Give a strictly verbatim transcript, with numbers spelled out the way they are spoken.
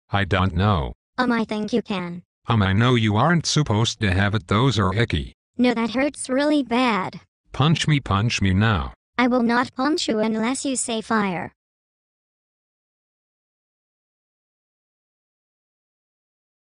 I don't know. Um, I think you can. Um, I know you aren't supposed to have it. Those are icky. No, that hurts really bad. Punch me, punch me now. I will not punch you unless you say fire.